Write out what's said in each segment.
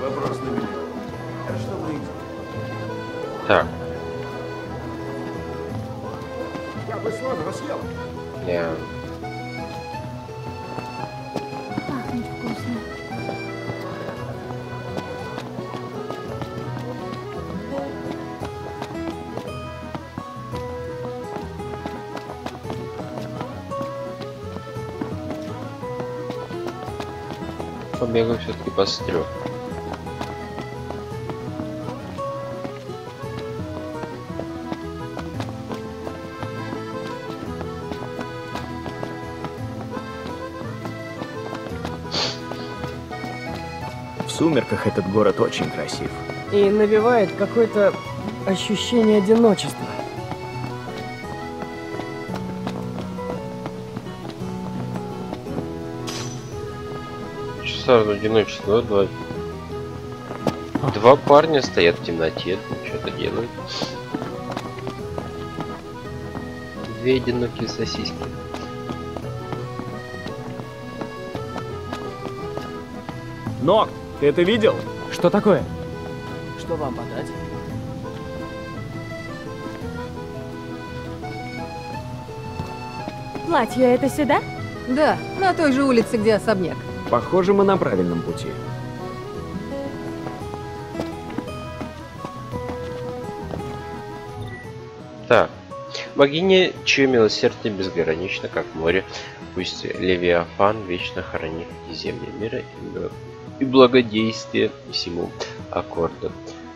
Вопрос на миллион. А что вы идете? Так. Я бы сразу съел. Я... Пахнет вкусно. Побегаю все-таки посмотрю. В сумерках этот город очень красив. И навевает какое-то ощущение одиночества. Сразу одиночество, два парня стоят в темноте, что-то делают. Две одинокие сосиски. Нок, ты это видел? Что такое? Что вам подать? Платье это сюда? Да, на той же улице, где особняк. Похоже, мы на правильном пути. Так. Богиня, чье милосердие безгранично, как море, пусть Левиафан вечно хранит земли мира и благодействие всему аккорду.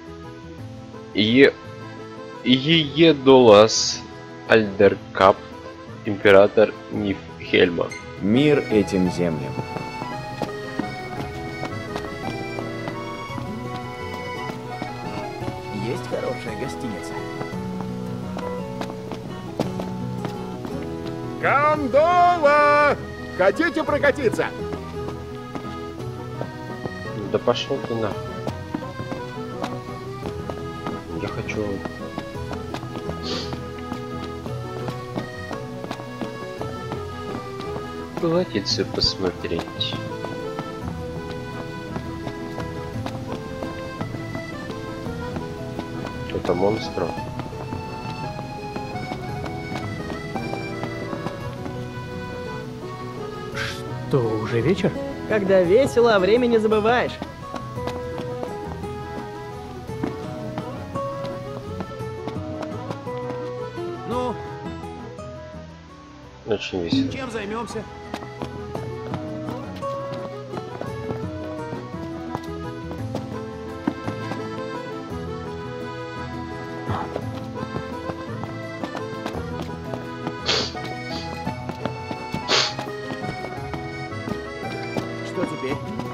Иедолас Альдеркап, император Нифхельма. Мир этим землям. Есть хорошая гостиница. Гондола! Хотите прокатиться? Да пошел ты на. Я хочу... платьице посмотреть. Это монстр. Что, уже вечер? Когда весело, о времени забываешь. Ну, Очень весело. чем займемся? Что теперь?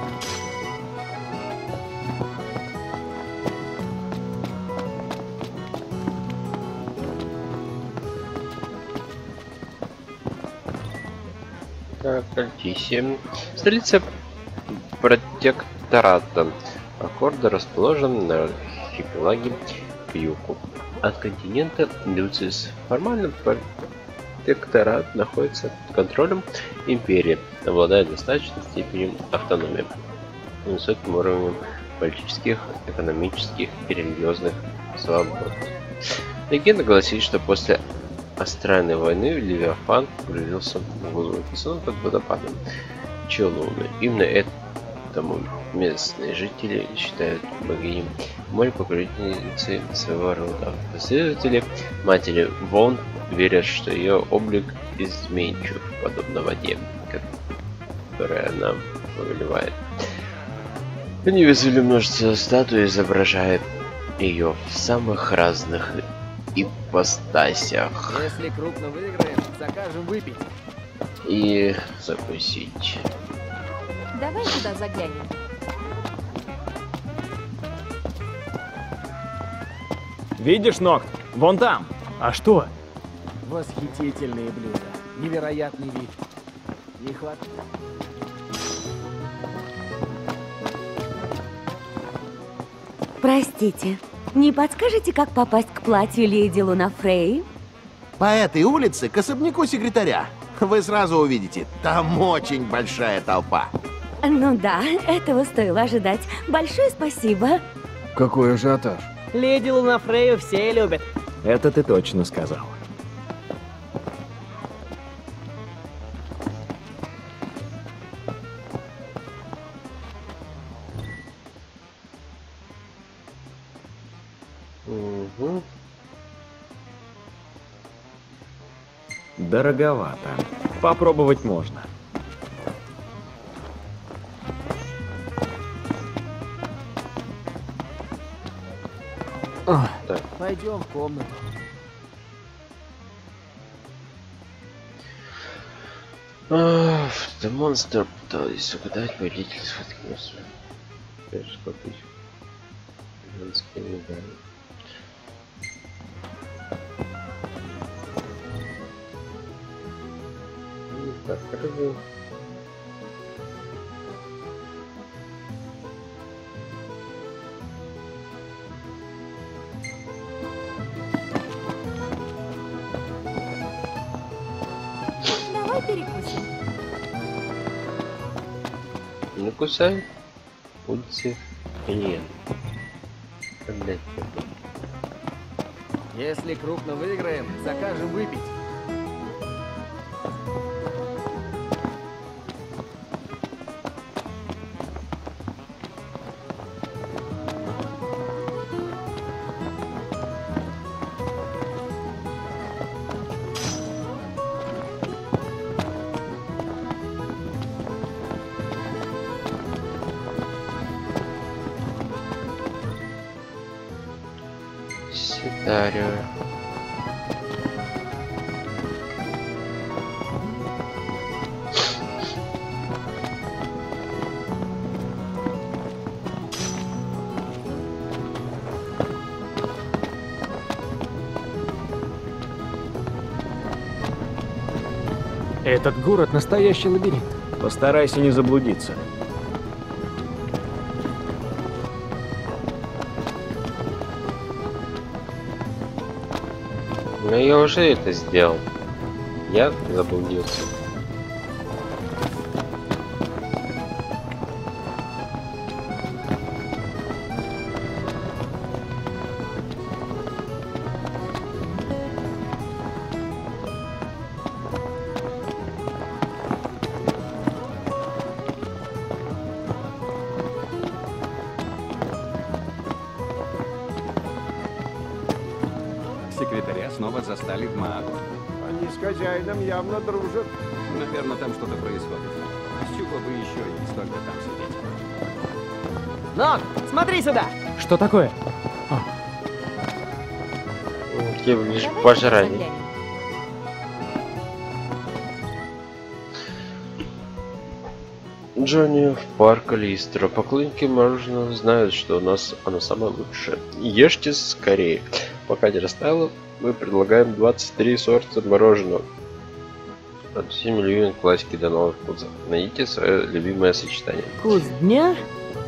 Так, Альтисия. Столица протектората. Аккорда расположен на архипелаге к югу от континента Люцис. Формально протекторат находится под контролем империи, обладает достаточной степенью автономии, высоким уровнем политических, экономических и религиозных свобод. Легенда гласит, что после Астральной войны Левиафан погрузился в глубину под водопадом Челуны. Именно этому местные жители считают богиней морепокровительницей своего рода. Последователи матери Вон верят, что ее облик изменчив, подобно воде, которой она повелевает. Они вызвали множество статуй, изображая ее в самых разных ипостасях. Если крупно выиграем, закажем выпить. И закусить. Давай туда заглянем. Видишь, Нокт? Вон там. А что? Восхитительные блюда. Невероятный вид. Не хватит. Простите, не подскажете, как попасть к платью леди Лунафрей? По этой улице к особняку секретаря. Вы сразу увидите, там очень большая толпа. Ну да, этого стоило ожидать. Большое спасибо. Какой ажиотаж. Леди Лунафрею все любят. Это ты точно сказал. Угу. Дороговато. Попробовать можно. Пойдем в комнату. The Monster пытались угадать водитель сфоткнулся. Что ты? Женские медали. Так, рыбу. Давай перекусим. Не кусай. Улицы клиент. Блять. Если крупно выиграем, закажем выпить. Сидарио. Этот город настоящий лабиринт. Постарайся не заблудиться. Но я уже это сделал. Я заблудился. Секретаря снова застали в Мааку. Они с хозяином явно дружат. Наверное, там что-то происходит. С чего бы еще и столько там сидеть? Нок, смотри сюда! Что такое? Я вижу Давай пожрать. заглянем. Джонни в парк Алистера. Поклонники мороженого знают, что у нас оно самое лучшее. Ешьте скорее. Пока не растаяло, мы предлагаем 23 сорта мороженого. От 7 миллионов классики до новых вкусов. Найдите свое любимое сочетание. Вкус дня?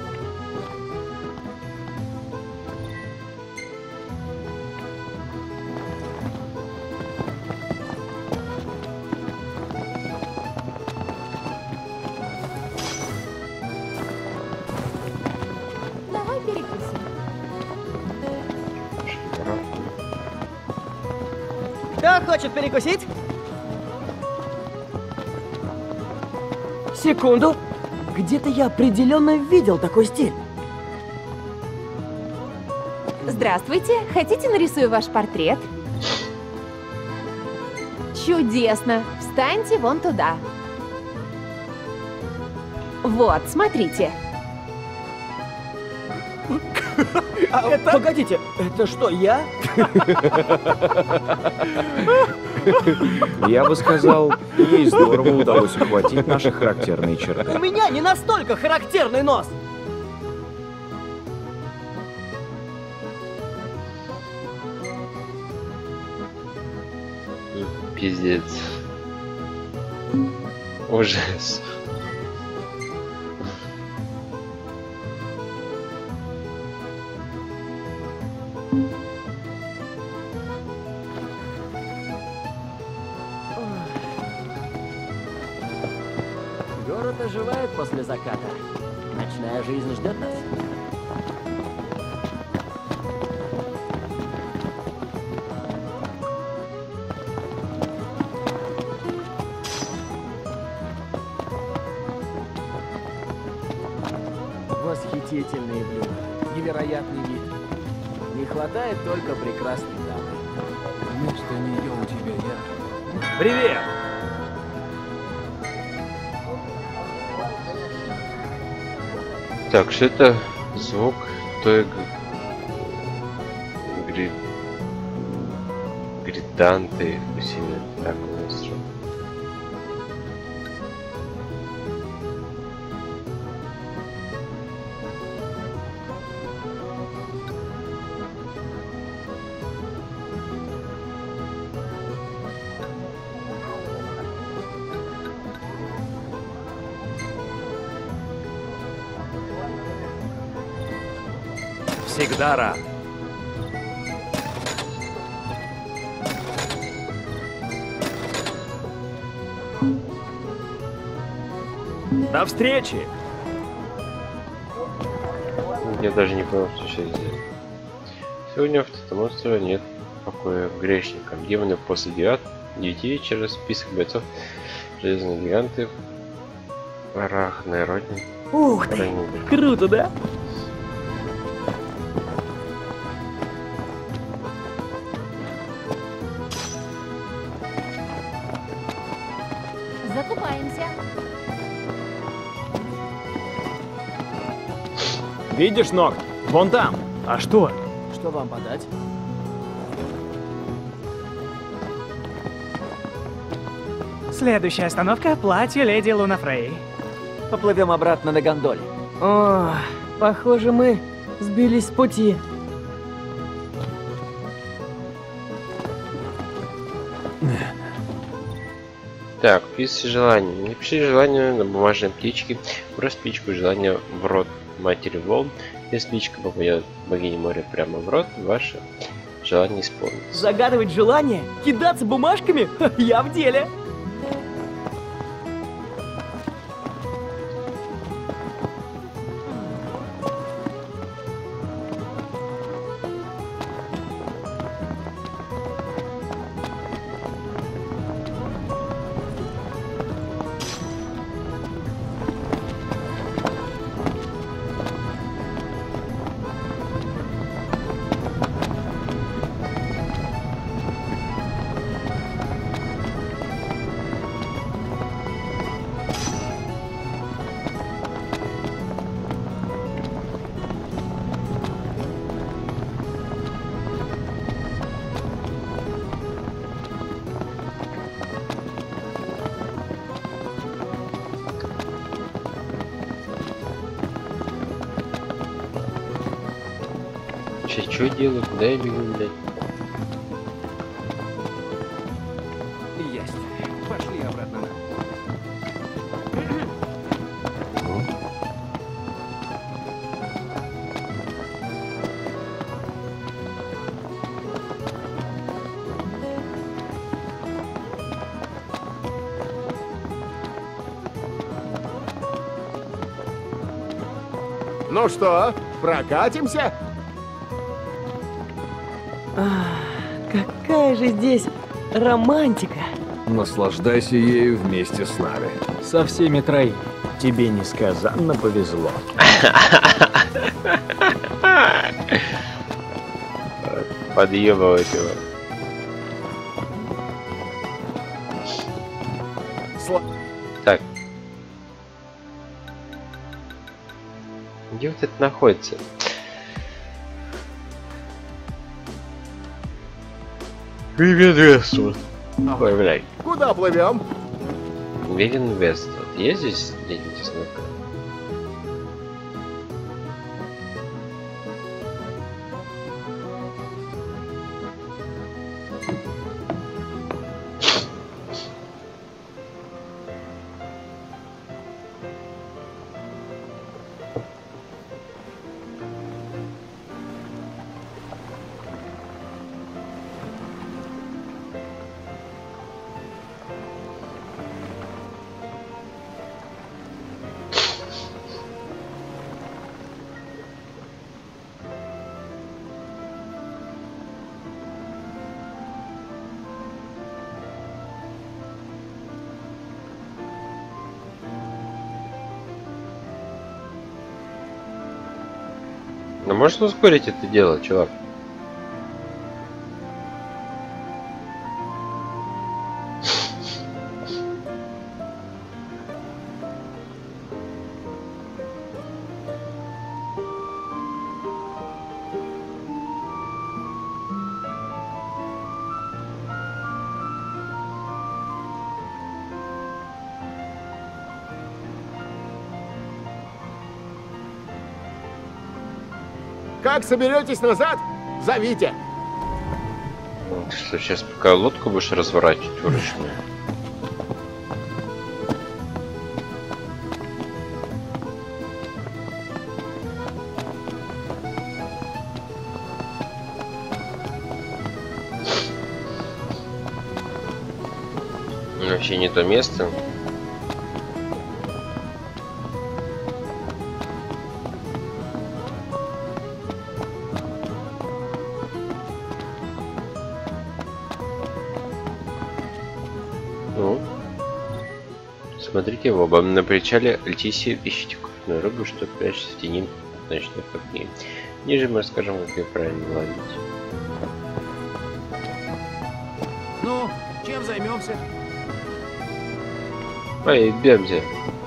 Давай перекусим. Кто хочет перекусить? Секунду. Где-то я определенно видел такой стиль. Здравствуйте. Хотите, нарисую ваш портрет? Чудесно. Встаньте вон туда. Вот, смотрите. Погодите, это что, я? Я бы сказал, ей здорово удалось ухватить наши характерные У черты. меня не настолько характерный нос. Пиздец. Ужас. Город Город оживает после заката. Ночная жизнь ждет нас. Восхитительные блюда. Невероятный вид. Не хватает только прекрасной дамы. Вместо нее у тебя я. Привет! Так, что это звук той гриданты усилия. Так, у нас что? Всегда рад. До встречи! Я даже не понял, что сейчас сделать. Сегодня в Татамонстрове нет покоя грешникам. Демоны после 9 вечера, список бойцов, железные гиганты, Арахная родина. Ух ты! Круто, да? Закупаемся. Видишь, Нокт? Вон там. А что? Что вам подать? Следующая остановка — платье леди Луна Фрей. Поплывем обратно на гондоле. О, похоже, мы сбились с пути. Так, пиши желание. Напиши желание на бумажной птичке, брось птичку желания в рот матери волн. Если птичка попадет богине моря прямо в рот, ваше желание исполнится. Загадывать желание? Кидаться бумажками? Я в деле. Что делаю? Куда я бегу, блядь? Есть. Пошли обратно. Ну что, прокатимся? Какая же здесь романтика. Наслаждайся ею вместе с нами. Со всеми троими. Тебе несказанно повезло. Подъебывать его. Так. Где вот это находится? Привет, Вестон. Ой, блядь. Куда плывем? Веген Вест. Есть здесь где-нибудь остановка? Ну можно ускорить это дело, чувак? Как соберетесь назад, зовите. Ты что, сейчас пока лодку будешь разворачивать вручную? Вообще не то место. Ну, смотрите в оба. На причале Альтисии ищите крупную рыбу, что прячется в тени ночных огней. Ниже мы расскажем, как ее правильно ловить. Ну, чем займемся? Пойдемте.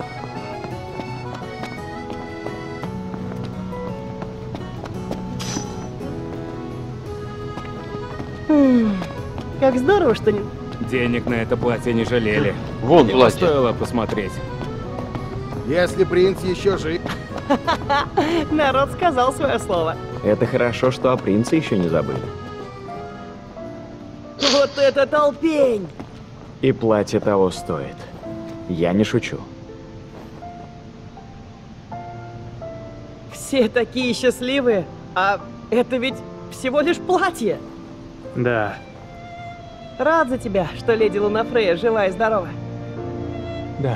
Как здорово, что не... Денег на это платье не жалели. Вон Его платье. стоило посмотреть. Если принц еще жив... Народ сказал свое слово. Это хорошо, что о принце еще не забыли. Вот это толпень! И платье того стоит. Я не шучу. Все такие счастливые, а это ведь всего лишь платье. Да. Рад за тебя, что леди Лунафрея жива и здорова. Да.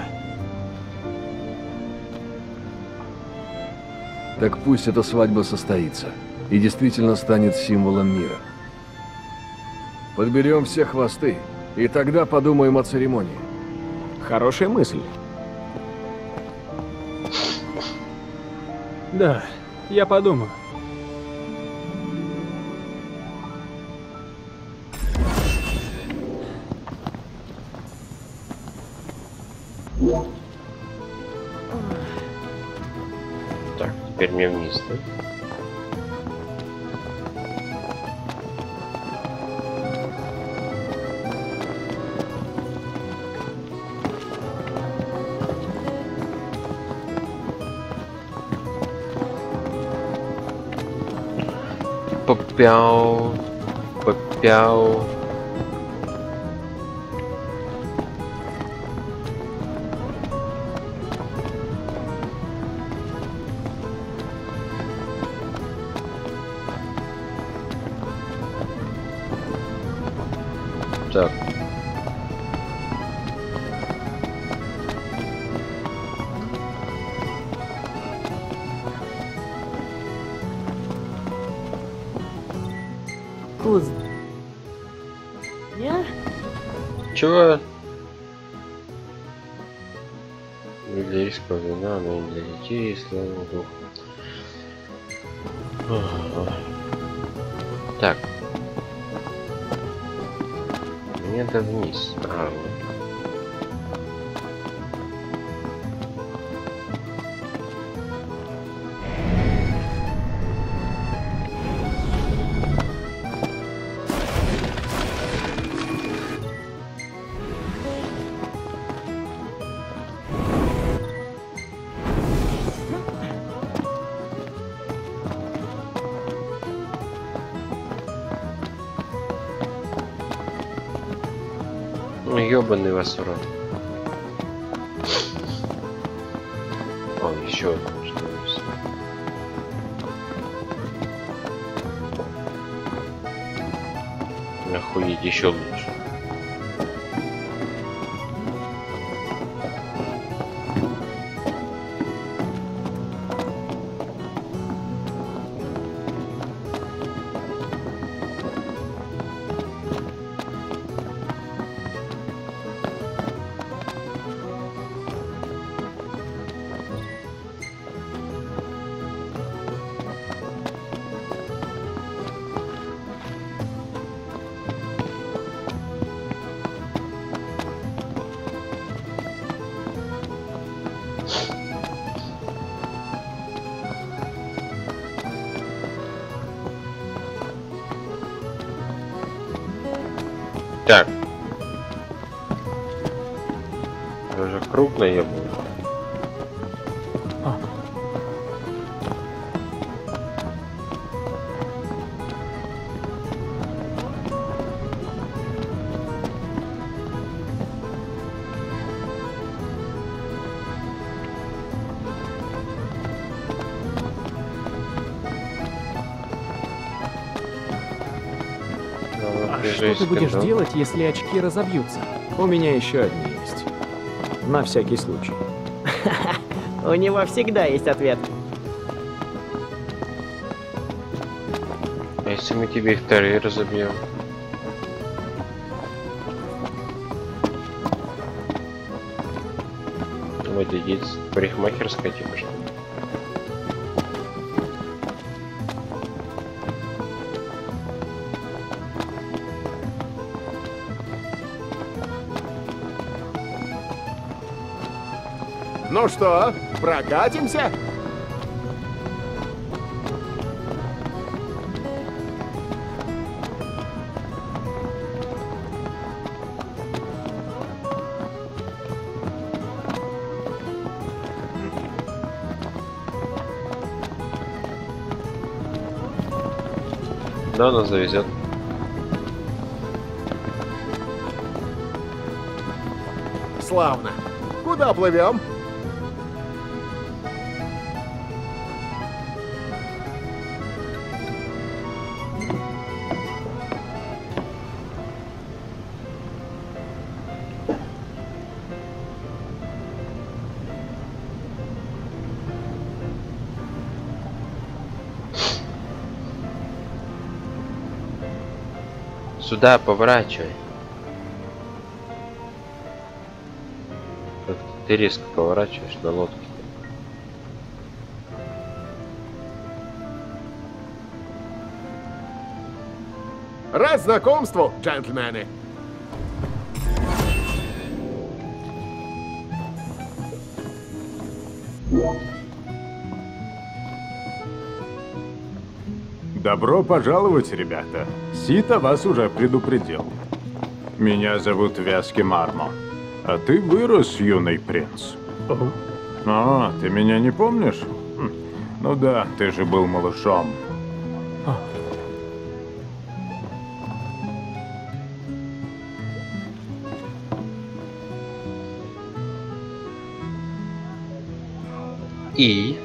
Так пусть эта свадьба состоится и действительно станет символом мира. Подберем все хвосты, и тогда подумаем о церемонии. Хорошая мысль. Да, я подумаю. Так, теперь мне вниз, да? Попяу, попяу. Так. Куз. Я? Чего? Не для рискового вина, но и для детей, слава богу. Так. Мне надо вниз. А, вот. Ну, ёбаный вас урод. О, еще одно, что есть. Охуеть, еще лучше. Так. Уже круг наебал. Что ты будешь делать, если очки разобьются? У меня еще одни есть. На всякий случай. У него всегда есть ответ. А если мы тебе вторые разобьем? Вот идет парикмахерская типа что? Ну что, прокатимся? Да, нас завезет. Славно. Куда плывем? Сюда поворачивай. Ты резко поворачиваешь на лодке. Рад знакомству, джентльмены. Добро пожаловать, ребята. Сита вас уже предупредил. Меня зовут Вязки Мармо. А ты вырос, юный принц. О, ты меня не помнишь? Ну да, ты же был малышом. И?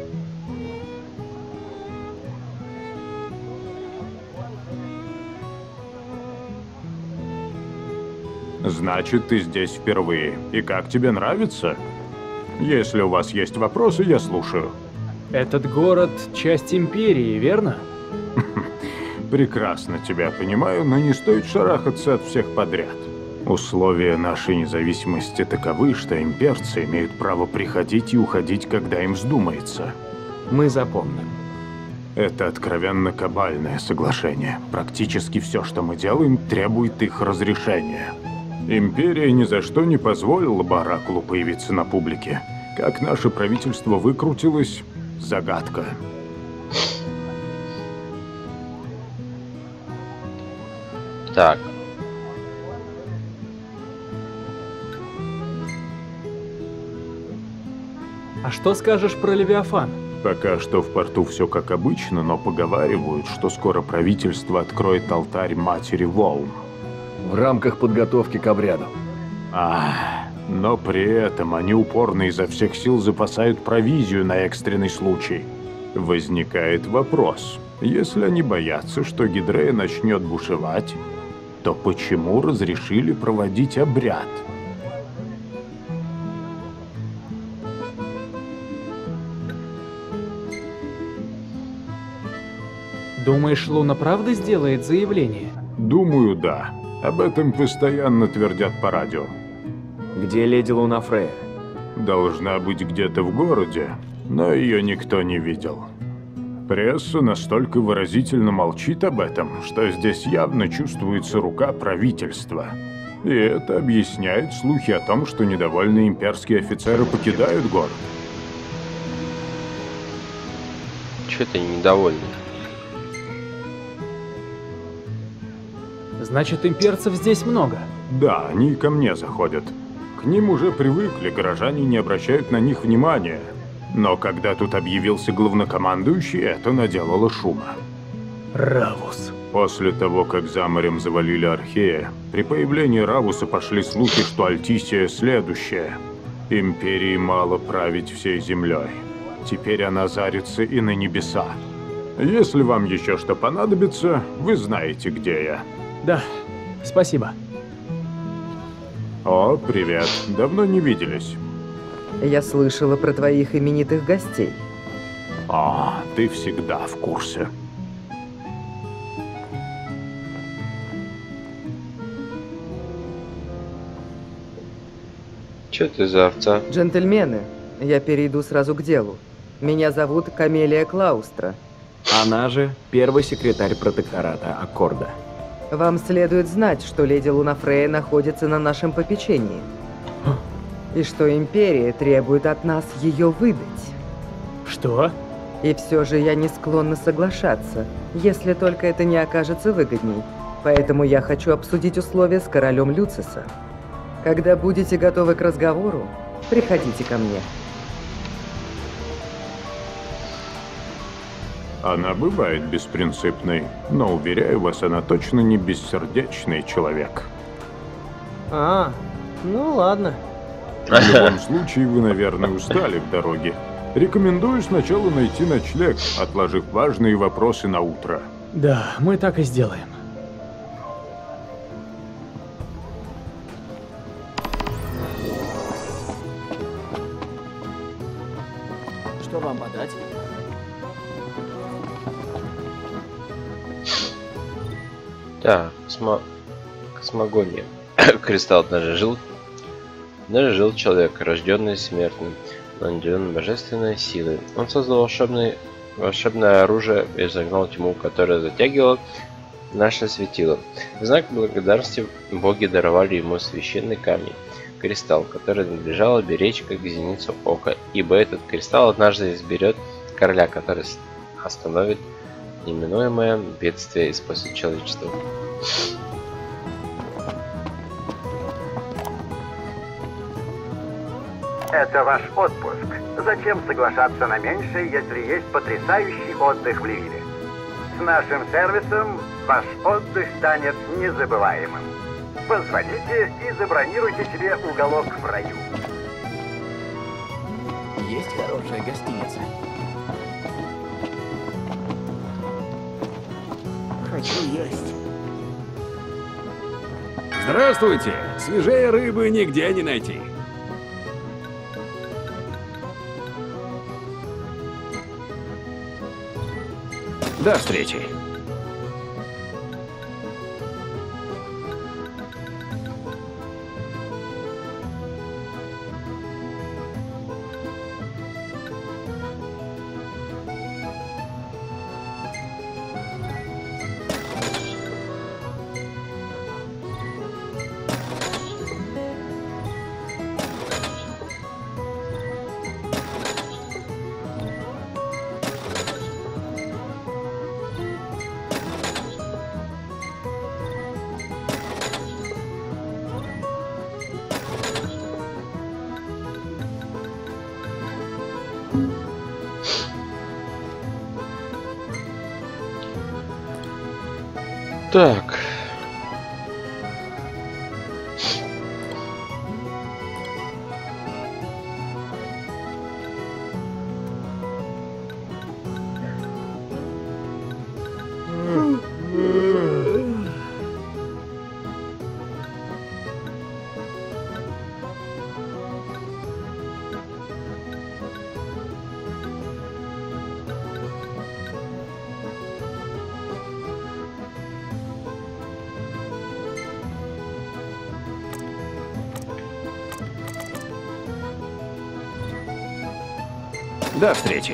Значит, ты здесь впервые. И как тебе нравится? Если у вас есть вопросы, я слушаю. Этот город — часть империи, верно? Прекрасно тебя понимаю, но не стоит шарахаться от всех подряд. Условия нашей независимости таковы, что имперцы имеют право приходить и уходить, когда им вздумается. Мы запомним. Это откровенно кабальное соглашение. Практически все, что мы делаем, требует их разрешения. Империя ни за что не позволила бы Оракулу появиться на публике. Как наше правительство выкрутилось – загадка. Так. А что скажешь про Левиафан? Пока что в порту все как обычно, но поговаривают, что скоро правительство откроет алтарь Матери Волн. В рамках подготовки к обряду. Но при этом они упорно изо всех сил запасают провизию на экстренный случай. Возникает вопрос. Если они боятся, что Гидрея начнет бушевать, то почему разрешили проводить обряд? Думаешь, Луна правда сделает заявление? Думаю, да. Об этом постоянно твердят по радио. Где леди Луна Фрея? Должна быть где-то в городе, но ее никто не видел. Пресса настолько выразительно молчит об этом, что здесь явно чувствуется рука правительства. И это объясняет слухи о том, что недовольные имперские офицеры покидают город. Чё ты недовольный? Значит, имперцев здесь много. Да, они и ко мне заходят. К ним уже привыкли, горожане не обращают на них внимания. Но когда тут объявился главнокомандующий, это наделало шума. Равус. После того, как за морем завалили Архея, при появлении Равуса пошли слухи, что Альтисия следующая. Империи мало править всей землей. Теперь она зарится и на небеса. Если вам еще что понадобится, вы знаете, где я. Да, спасибо. О, привет. Давно не виделись. Я слышала про твоих именитых гостей. А, ты всегда в курсе. Чё ты за овца? Джентльмены, я перейду сразу к делу. Меня зовут Камелия Клаустра. Она же первый секретарь протектората Аккорда. Вам следует знать, что леди Лунафрея находится на нашем попечении. И что Империя требует от нас ее выдать. Что? И все же я не склонна соглашаться, если только это не окажется выгодней. Поэтому я хочу обсудить условия с королем Люциса. Когда будете готовы к разговору, приходите ко мне. Она бывает беспринципной, но, уверяю вас, она точно не бессердечный человек. А, ну ладно. В любом случае, вы, наверное, устали в дороге. Рекомендую сначала найти ночлег, отложив важные вопросы на утро. Да, мы так и сделаем. Что вам подать? Да, космогония. Кристалл однажды жил человек, рожденный смертным, но наделенный божественной силой. Он создал волшебное оружие и загнал тьму, которая затягивала наше светило. В знак благодарности боги даровали ему священный камень, кристалл, который надлежало беречь как зеницу ока, ибо этот кристалл однажды изберет короля, который остановит неминуемое бедствие и спасет человечество. Это ваш отпуск. Зачем соглашаться на меньшее, если есть потрясающий отдых в Ливере? С нашим сервисом ваш отдых станет незабываемым. Позвоните и забронируйте себе уголок в раю. Есть хорошая гостиница. Хочу есть. Здравствуйте! Свежее рыбы нигде не найти. До встречи. Так. До встречи.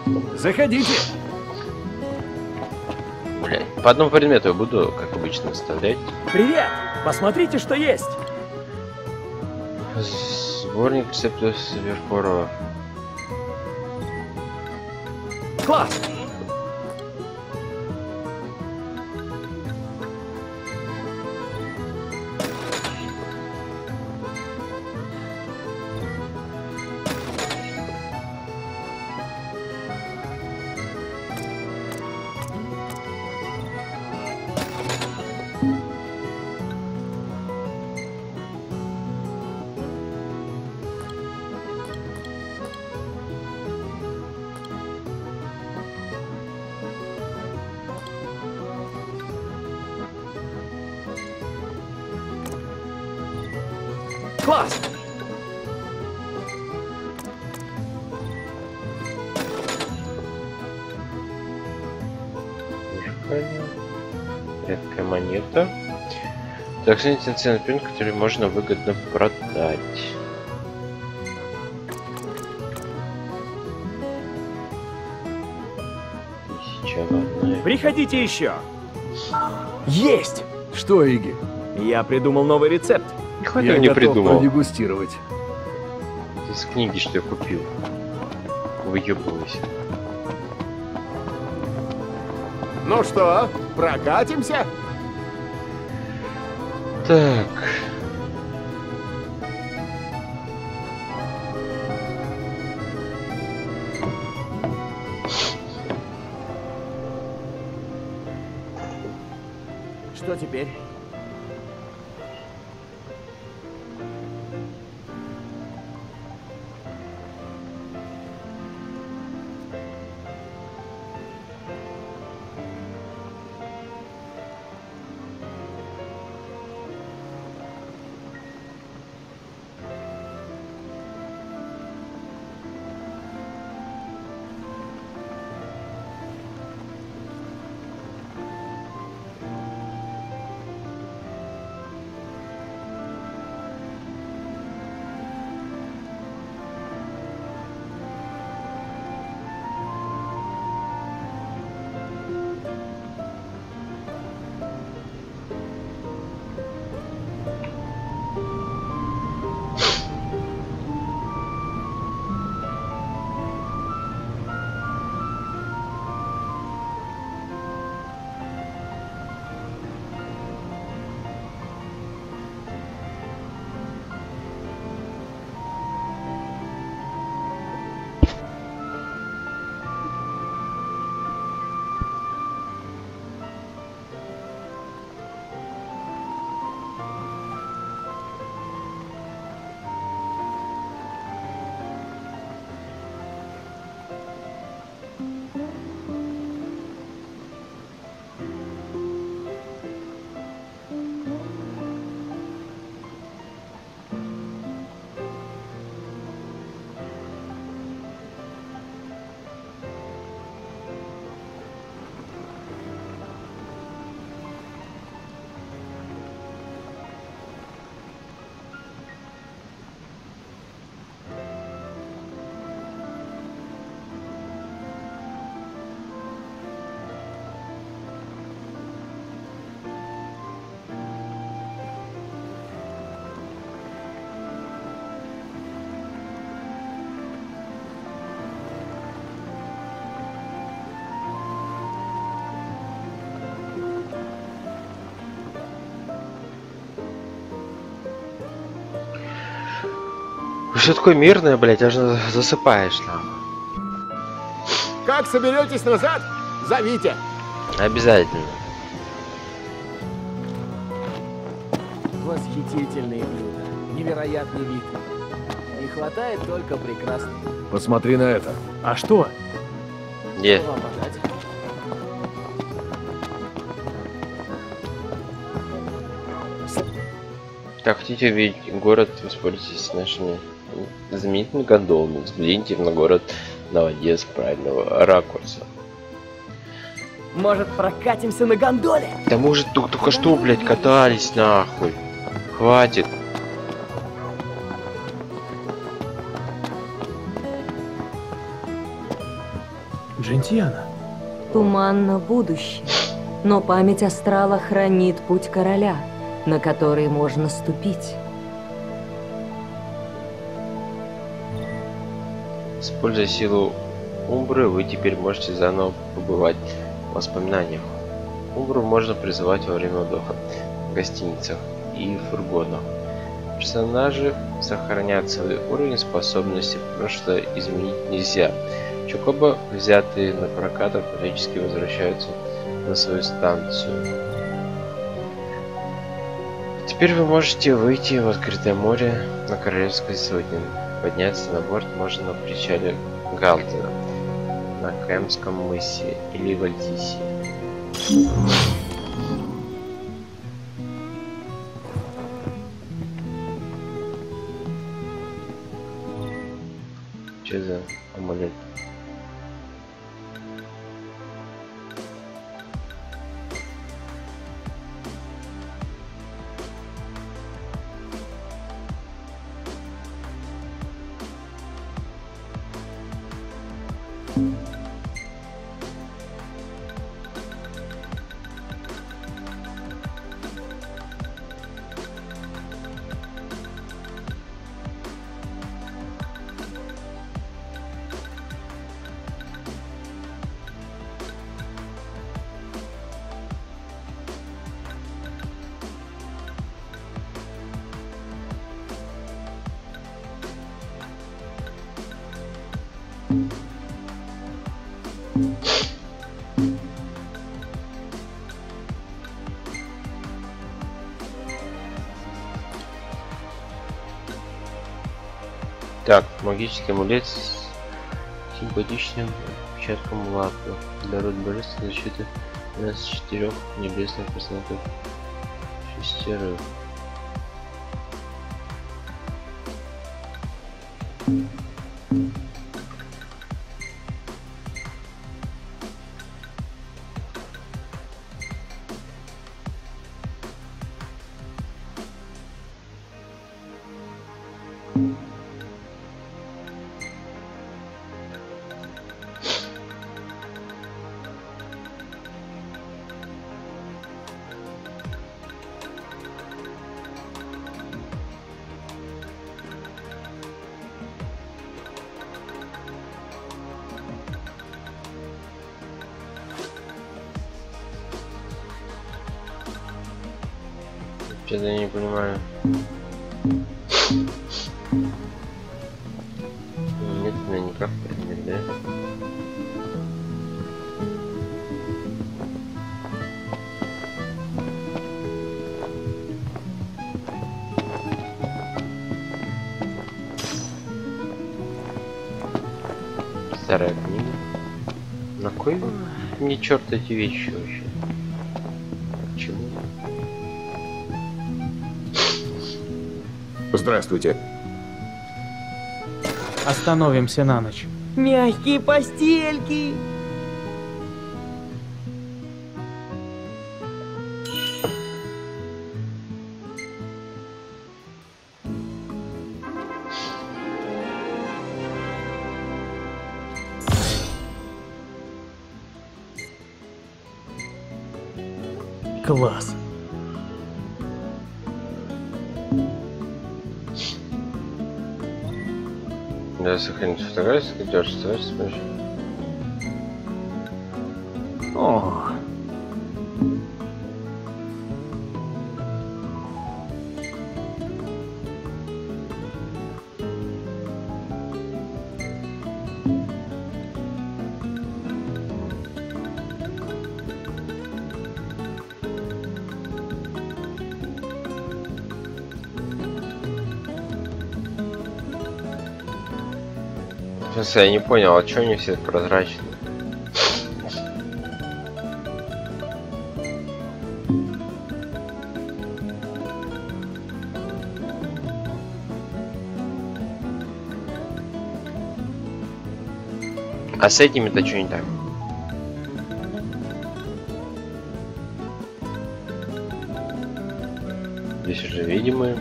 Заходите. Блядь, по одному предмету я буду, как обычно, оставлять. Привет! Посмотрите, что есть! Сборник рецептов Сверхорова. Класс! Класс! Редкая монета. Так, смотрите, ценный предмет, который можно выгодно продать. Приходите еще! Есть! Что, Иги? Я придумал новый рецепт. Я не придумал. Продегустировать. Из книги, что я купил. Выебывайся. Ну что, прокатимся? Так. Что теперь? Что такое мирное, блять, аж засыпаешь нам. Как соберетесь назад, зовите. Обязательно. Восхитительные блюда. Невероятный вид. Не хватает только прекрасных. Посмотри на это. А что? Где? Что вам подать? Как хотите увидеть город, воспользуйтесь нашими знаменитыми гондолами. Взгляните на город на воде с правильного ракурса. Может, прокатимся на гондоле? Да мы уже только что, блядь, катались нахуй. Хватит. Джентьяна. Туманно будущее. Но память астрала хранит путь короля, на который можно ступить. Используя силу Умбры, вы теперь можете заново побывать в воспоминаниях. Умбру можно призывать во время отдыха в гостиницах и фургонах. Персонажи сохранят свой уровень способности, прошлое изменить нельзя. Чокоба, взятые на прокат, автоматически возвращаются на свою станцию. Теперь вы можете выйти в открытое море на Королевской сотне. Подняться на борт можно на причале Галдена, на Кэмском мысе или Вальдисе. Что за амулет? Так, магический амулет с симпатичным отпечатком лапы. Дарует божественную защиту с 4 небесных признаков 6. Что-то я не понимаю. Нет, наверняка предмет, да? Старая книга. На кой мне черт эти вещи вообще? Почему? Здравствуйте. Остановимся на ночь. Мягкие постельки. Класс. Да, сохранить фотографию, идешь, смотришь. О. В смысле, я не понял, а чё они все прозрачные? А с этими-то что не так? Здесь уже видимые.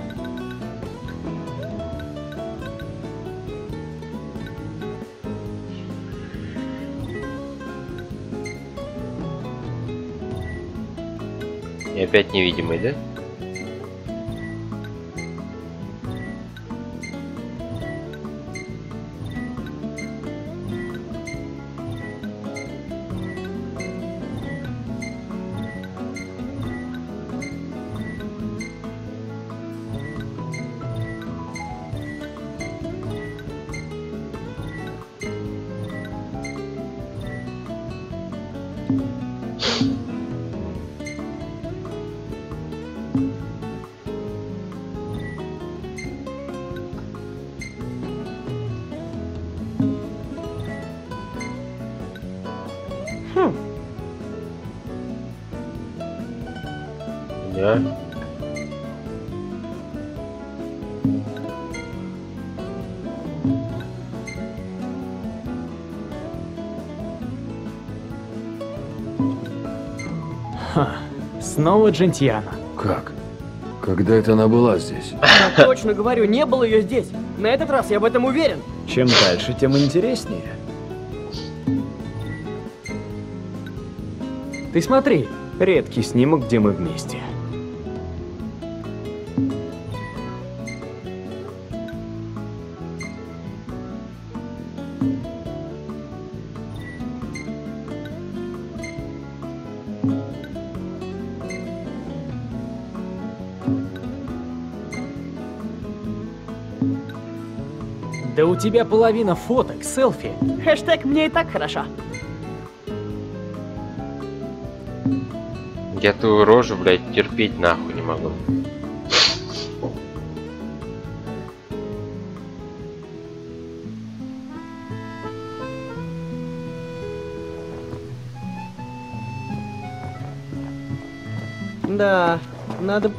И опять невидимый, да? Да. Ха, снова Джентьяна. Как? Когда это она была здесь? Я точно говорю, не было ее здесь. На этот раз я в этом уверен. Чем дальше, тем интереснее. Ты смотри, редкий снимок, где мы вместе. Да у тебя половина фоток, селфи. Хэштег «Мне и так хорошо». Я твою рожу, блядь, терпеть нахуй не могу. Да, надо...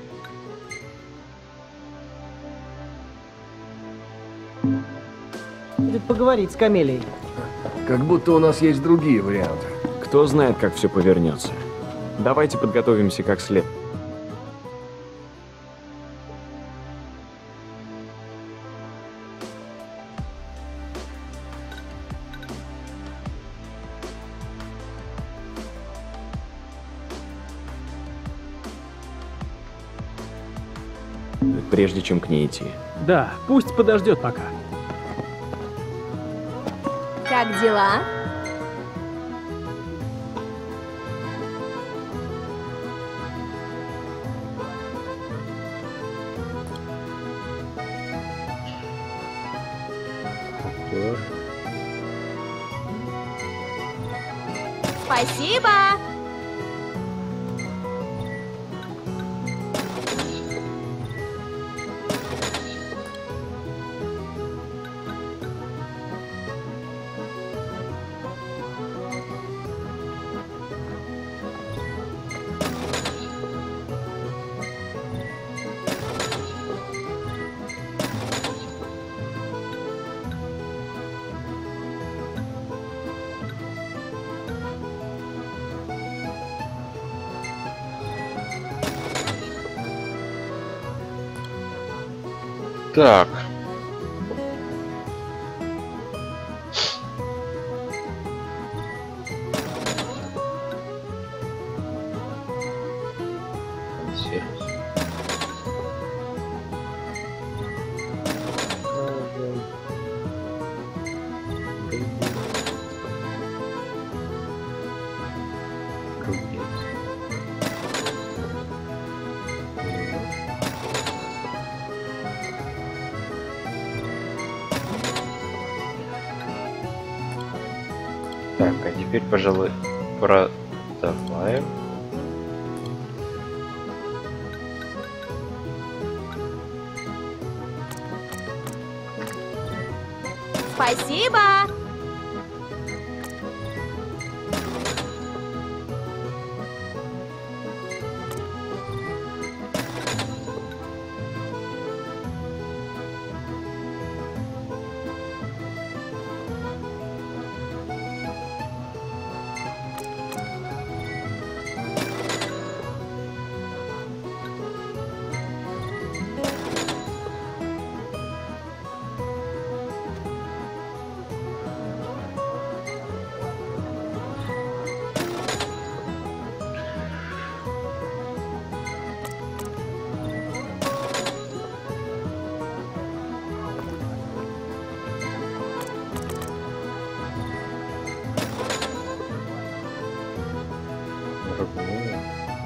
будет поговорить с Камелией. Как будто у нас есть другие варианты. Кто знает, как все повернется. Давайте подготовимся как следует. Прежде чем к ней идти. Да, пусть подождет пока. Как дела? Спасибо! Так. Так, а теперь, пожалуй, продаваем. Спасибо! Родное.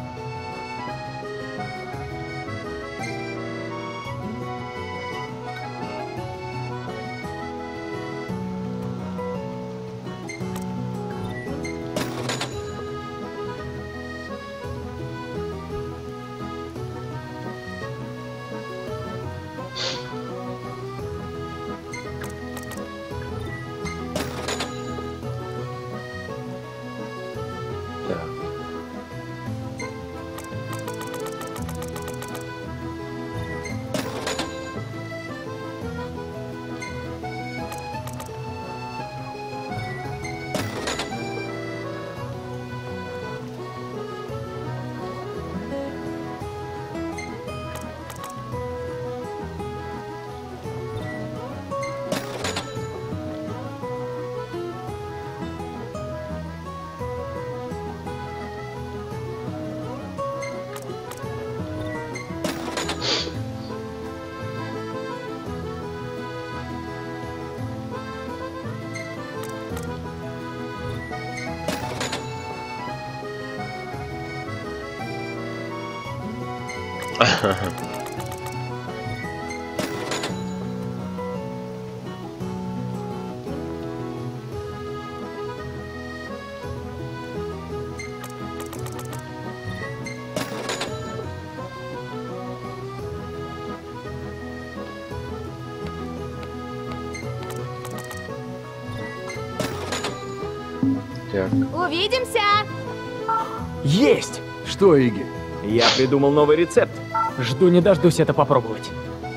Так. Увидимся! Есть! Что, Иги? Я придумал новый рецепт. Жду не дождусь это попробовать.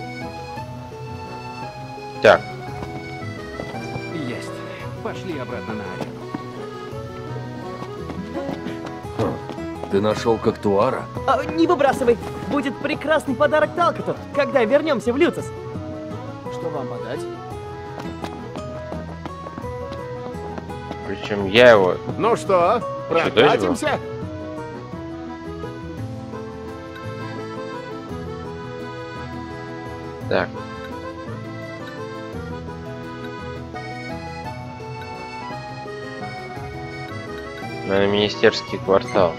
Так. Есть. Пошли обратно на арену. Ты нашел Коктуара? Не выбрасывай! Будет прекрасный подарок Талкоту, когда вернемся в Люцис. Что вам подать? Причем я его... Ну что, прокатимся? Так. Наверное, министерский квартал.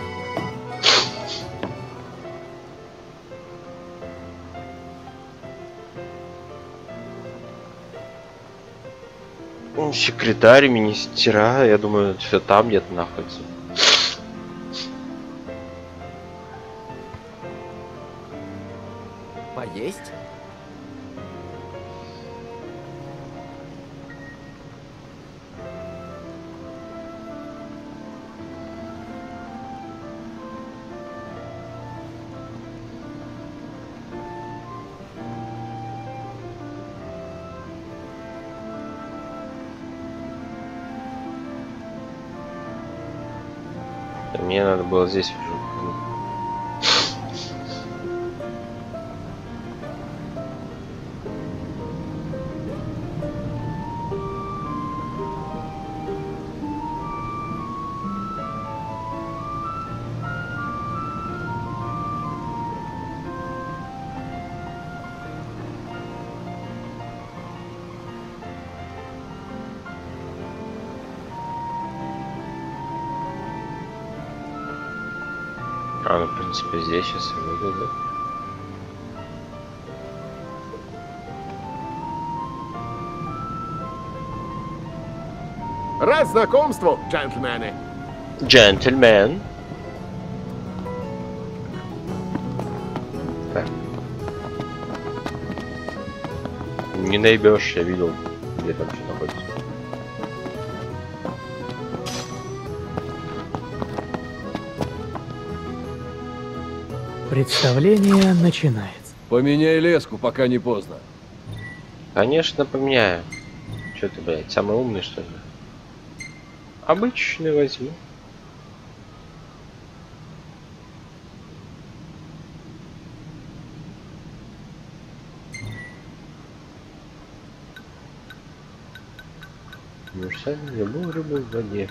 Секретарь, министера, я думаю, все там где-то находится. Поесть? Мне надо было здесь уже. Ну, в принципе, здесь сейчас и выйду, да? Рад знакомству, джентльмены. Джентльмен. Так. Не наебешь, я видел, где там что находится. Представление начинается. Поменяй леску, пока не поздно. Конечно, поменяю. Че ты, блядь, самый умный, что ли? Обычный возьму. Ну, сами любую рыбу в воде.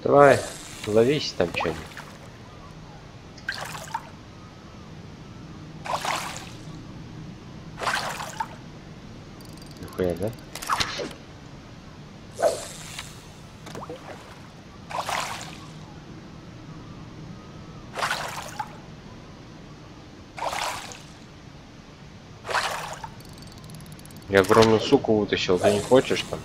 Давай, ловись там что-нибудь. Нихуя, да? Я огромную суку вытащил, ты не хочешь там?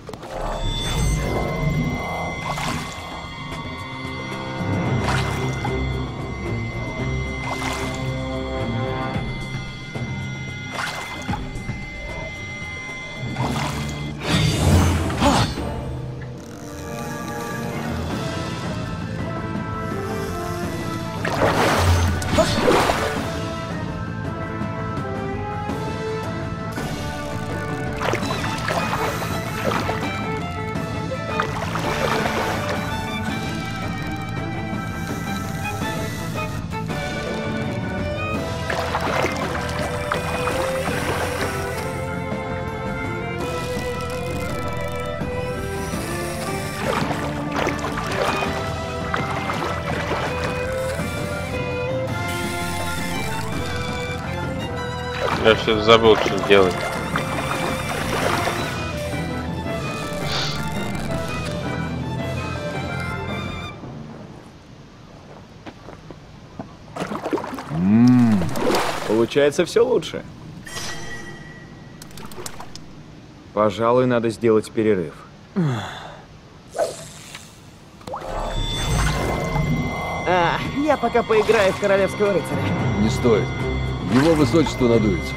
Я что-то забыл, что делать. Получается все лучше. Пожалуй, надо сделать перерыв. Я пока поиграю в королевского рыцаря. Не стоит. Его высочество надуется.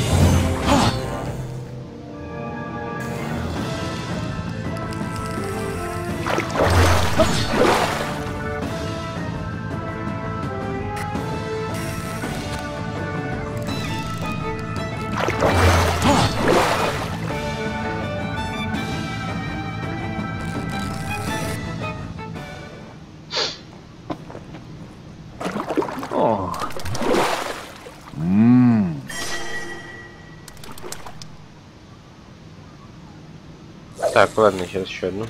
Так, ладно, сейчас еще одну.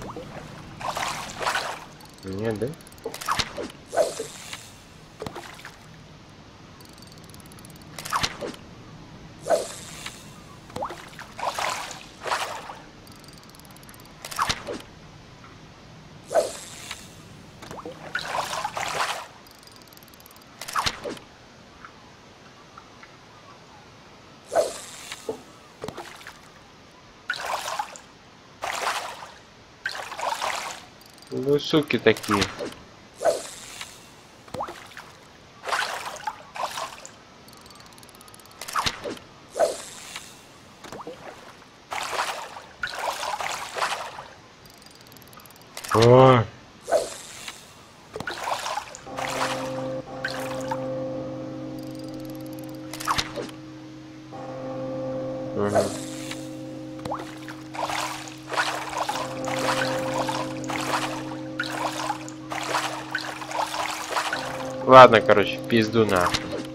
Нет, да? Ну, суки такие. Ой. Ладно, короче, пизду нахуй.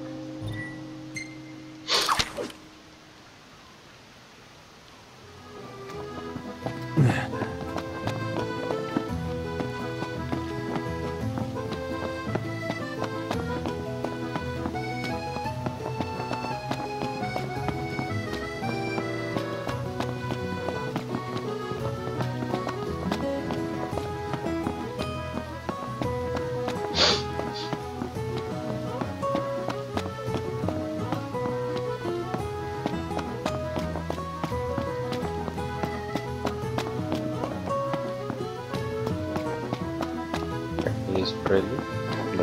Есть пройду? Да.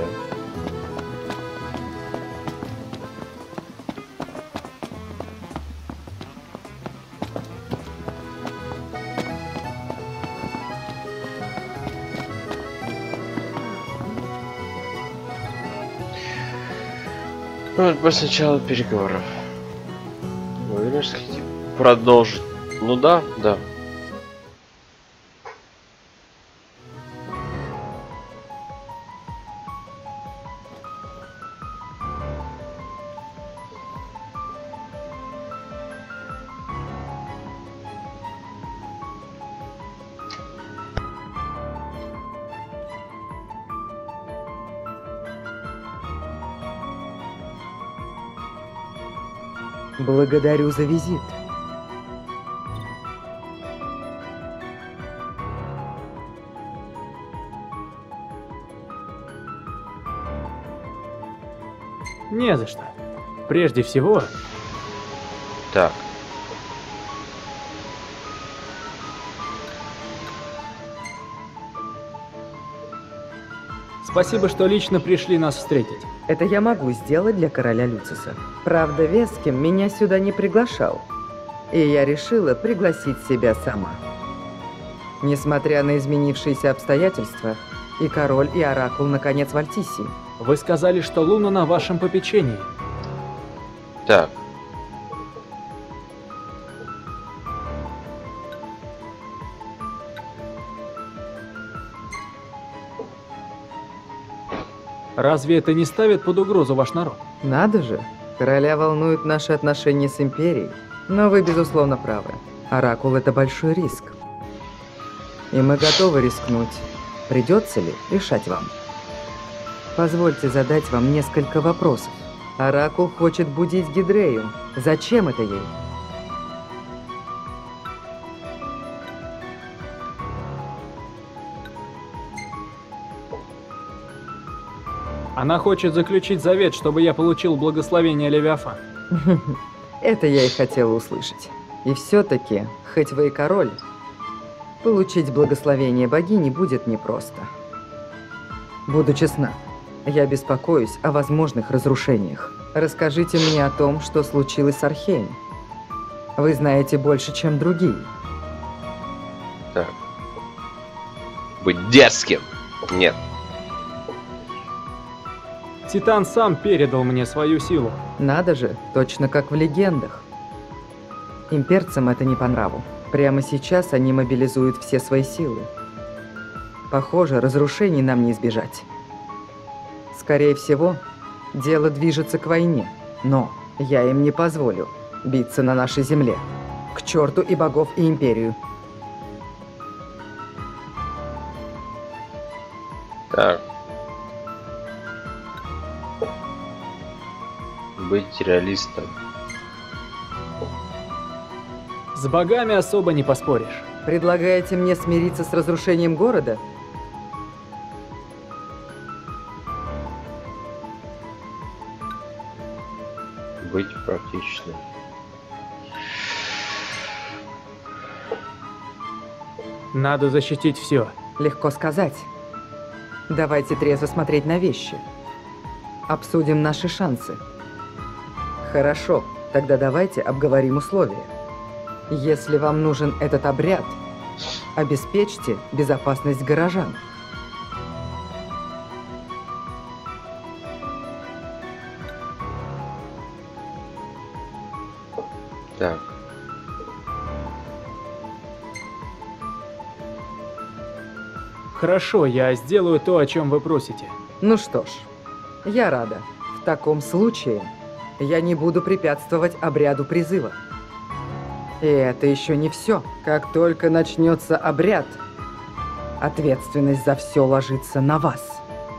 Ну, вот после начала переговоров. Уверен, что хотите продолжить? Ну да, да. Благодарю за визит. Не за что. Прежде всего... Так. Спасибо, что лично пришли нас встретить. Это я могу сделать для короля Люциса. Правда, Веским меня сюда не приглашал. И я решила пригласить себя сама. Несмотря на изменившиеся обстоятельства, и король, и оракул наконец в Альтисии. Вы сказали, что Луна на вашем попечении. Так. Разве это не ставит под угрозу ваш народ? Надо же, короля волнуют наши отношения с Империей. Но вы, безусловно, правы. Оракул — это большой риск. И мы готовы рискнуть. Придется ли, решать вам. Позвольте задать вам несколько вопросов. Оракул хочет будить Гидрею. Зачем это ей? Она хочет заключить завет, чтобы я получил благословение Левиафана. Это я и хотела услышать. И все-таки, хоть вы и король, получить благословение богини будет непросто. Буду честна, я беспокоюсь о возможных разрушениях. Расскажите мне о том, что случилось с Архейм. Вы знаете больше, чем другие. Так. Быть дерзким. Нет. Титан сам передал мне свою силу. Надо же, точно как в легендах. Имперцам это не по нраву. Прямо сейчас они мобилизуют все свои силы. Похоже, разрушений нам не избежать. Скорее всего, дело движется к войне. Но я им не позволю биться на нашей земле. К черту и богов, и империю. Так. Быть реалистом. С богами особо не поспоришь. Предлагаете мне смириться с разрушением города? Быть практичным. Надо защитить все. Легко сказать. Давайте трезво смотреть на вещи. Обсудим наши шансы. Хорошо, тогда давайте обговорим условия. Если вам нужен этот обряд, обеспечьте безопасность горожан. Так. Хорошо, я сделаю то, о чем вы просите. Ну что ж, я рада. В таком случае я не буду препятствовать обряду призыва. И это еще не все. Как только начнется обряд, ответственность за все ложится на вас.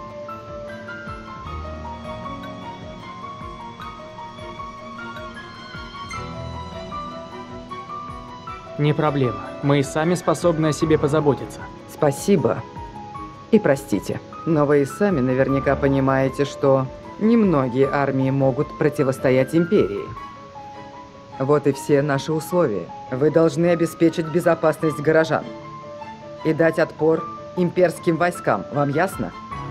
Не проблема. Мы и сами способны о себе позаботиться. Спасибо. И простите. Но вы и сами наверняка понимаете, что немногие армии могут противостоять Империи. Вот и все наши условия. Вы должны обеспечить безопасность горожан и дать отпор имперским войскам. Вам ясно?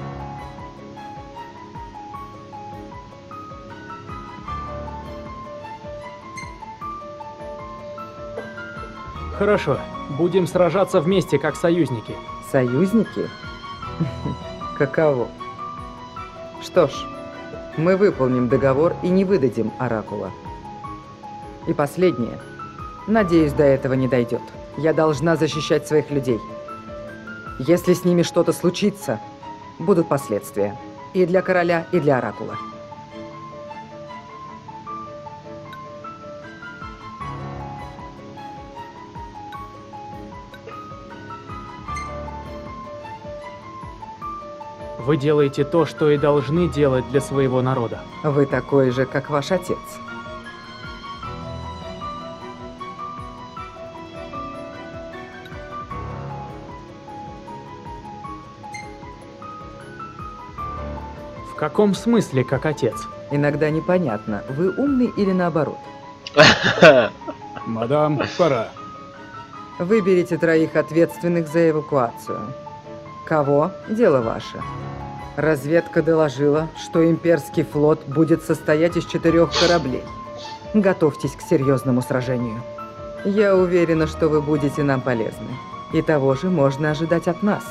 Хорошо. Будем сражаться вместе, как союзники. Союзники? Каково? Что ж, мы выполним договор и не выдадим Оракула. И последнее. Надеюсь, до этого не дойдет. Я должна защищать своих людей. Если с ними что-то случится, будут последствия. И для короля, и для Оракула. Вы делаете то, что и должны делать для своего народа. Вы такой же, как ваш отец. каком смысле, как отец? Иногда непонятно, вы умный или наоборот. Мадам, пора. Выберите 3 ответственных за эвакуацию. Кого? Дело ваше. Разведка доложила, что имперский флот будет состоять из 4 кораблей. Готовьтесь к серьезному сражению. Я уверена, что вы будете нам полезны. И того же можно ожидать от нас.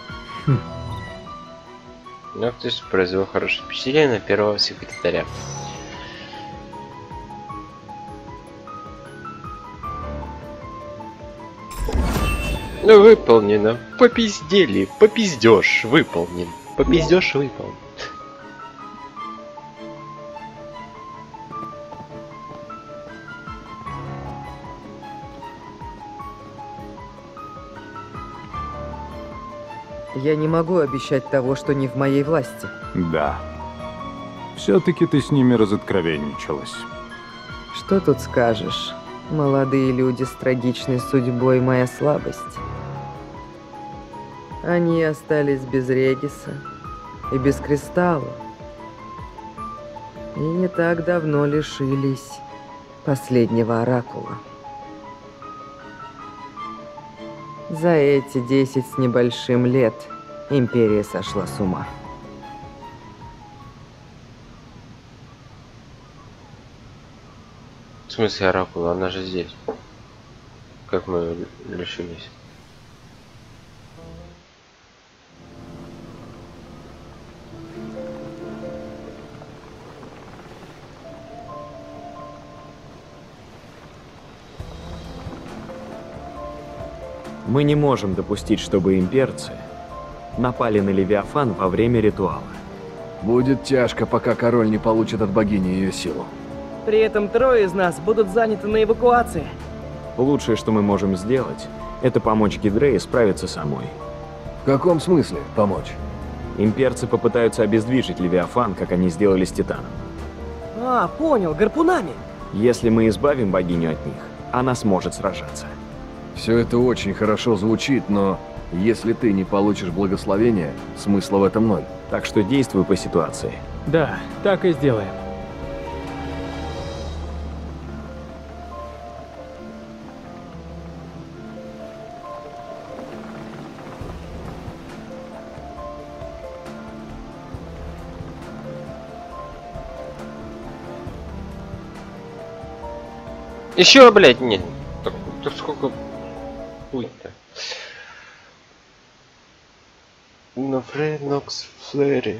Ноктис произвел хорошее впечатление на первого секретаря. Ну, выполнено. Попиздели. Попиздёж. Выполнен. Попиздёж выполнен. Я не могу обещать того, что не в моей власти. Да. Все-таки ты с ними разоткровенничалась. Что тут скажешь? Молодые люди с трагичной судьбой — моя слабость. Они остались без Региса и без Кристалла. И не так давно лишились последнего оракула. За эти 10 с небольшим лет Империя сошла с ума. В смысле оракула? Она же здесь. Как мы лишились? Мы не можем допустить, чтобы имперцы напали на Левиафан во время ритуала. Будет тяжко, пока король не получит от богини ее силу. При этом 3 из нас будут заняты на эвакуации. Лучшее, что мы можем сделать, это помочь Гидрее справиться самой. В каком смысле помочь? Имперцы попытаются обездвижить Левиафан, как они сделали с Титаном. А, понял, гарпунами. Если мы избавим богиню от них, она сможет сражаться. Все это очень хорошо звучит, но если ты не получишь благословения, смысла в этом 0. Так что действуй по ситуации. Да, так и сделаем. Еще, блядь, нет. Так сколько будет-то? На Френокс Флэри.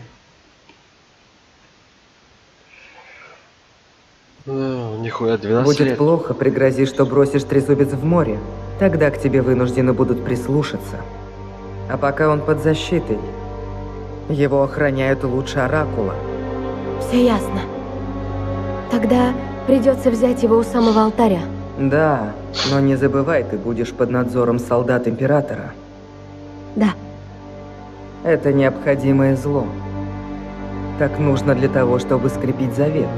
Нихуя, 12 Будет лет. плохо, пригрози, что бросишь трезубец в море. Тогда к тебе вынуждены будут прислушаться. А пока он под защитой, его охраняют лучше оракула. Все ясно. Тогда придется взять его у самого алтаря. Да, но не забывай, ты будешь под надзором солдат Императора. Да. Это необходимое зло. Так нужно для того, чтобы скрепить завет.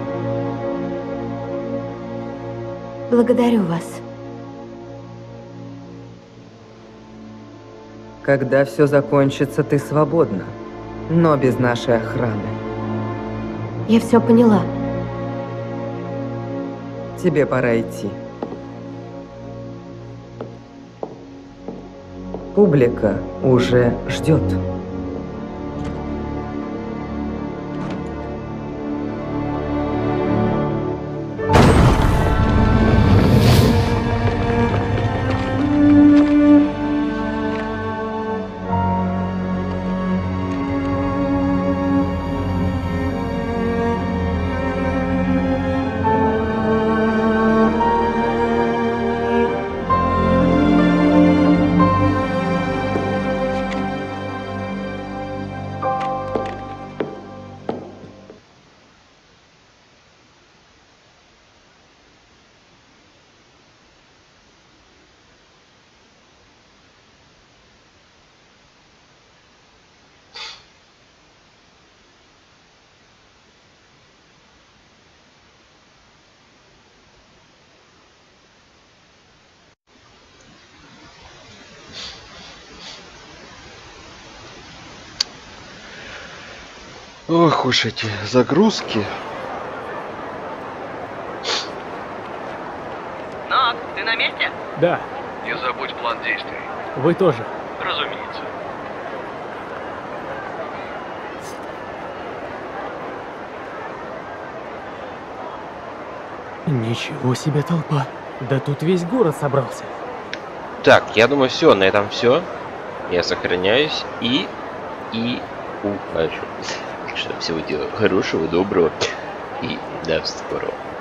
Благодарю вас. Когда все закончится, ты свободна. Но без нашей охраны. Я все поняла. Тебе пора идти. Публика уже ждет. Ох уж эти загрузки. Нок, ты на месте? Да, Не забудь план действий. вы тоже. Разумеется. Ничего себе толпа. Да тут весь город собрался. Так, я думаю, все, на этом все. Я сохраняюсь и ухожу. Так что всего дела хорошего, доброго и до скорого.